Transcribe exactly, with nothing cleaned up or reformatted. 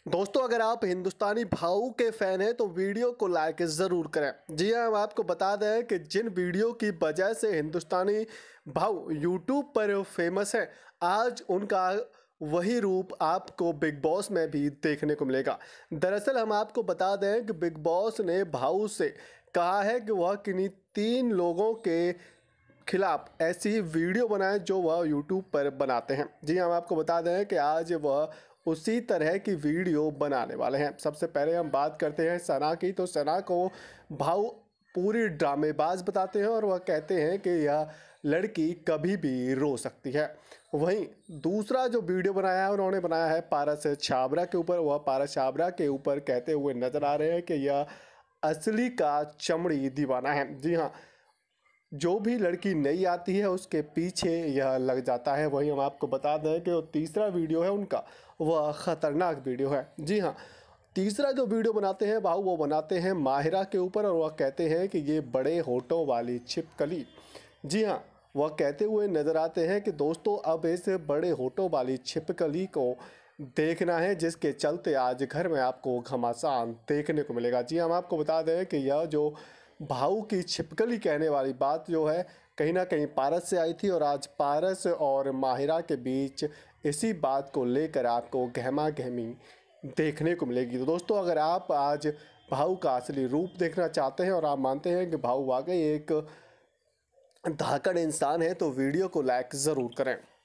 दोस्तों, अगर आप हिंदुस्तानी भाऊ के फैन हैं तो वीडियो को लाइक ज़रूर करें। जी हाँ, हम आपको बता दें कि जिन वीडियो की वजह से हिंदुस्तानी भाऊ यूट्यूब पर फेमस है, आज उनका वही रूप आपको बिग बॉस में भी देखने को मिलेगा। दरअसल हम आपको बता दें कि बिग बॉस ने भाऊ से कहा है कि वह किन्हीं तीन लोगों के खिलाफ ऐसी वीडियो बनाएं जो वह यूट्यूब पर बनाते हैं। जी हम आपको बता दें कि आज वह उसी तरह की वीडियो बनाने वाले हैं। सबसे पहले हम बात करते हैं सना की। तो सना को भाऊ पूरी ड्रामेबाज बताते हैं और वह कहते हैं कि यह लड़की कभी भी रो सकती है। वहीं दूसरा जो वीडियो बनाया है उन्होंने बनाया है पारस छाबरा के ऊपर। वह पारस छाबरा के ऊपर कहते हुए नजर आ रहे हैं कि यह असली का चमड़ी दीवाना है। जी हाँ, जो भी लड़की नई आती है उसके पीछे यह लग जाता है। वही हम आपको बता दें कि वो तीसरा वीडियो है उनका, वह ख़तरनाक वीडियो है। जी हाँ, तीसरा जो वीडियो बनाते हैं भाऊ वो बनाते हैं माहिरा के ऊपर और वह कहते हैं कि ये बड़े होठों वाली छिपकली। जी हाँ, वह कहते हुए नज़र आते हैं कि दोस्तों अब इस बड़े होठों वाली छिपकली को देखना है, जिसके चलते आज घर में आपको घमासान देखने को मिलेगा। जी हम आपको बता दें कि यह जो भाऊ की छिपकली कहने वाली बात जो है कहीं ना कहीं पारस से आई थी और आज पारस और माहिरा के बीच इसी बात को लेकर आपको गहमा गहमी देखने को मिलेगी। तो दोस्तों, अगर आप आज भाऊ का असली रूप देखना चाहते हैं और आप मानते हैं कि भाऊ वाकई एक धाकड़ इंसान है तो वीडियो को लाइक ज़रूर करें।